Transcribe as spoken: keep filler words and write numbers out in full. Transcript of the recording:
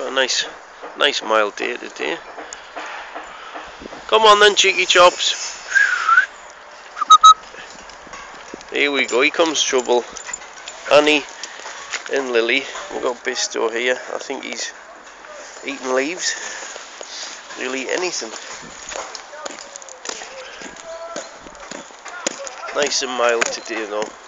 Got a nice, nice mild day today. Come on then, cheeky chops. Here we go. Here comes trouble. Annie and Lily. We've got Bisto here. I think he's eating leaves. He'll eat anything. Nice and mild today though.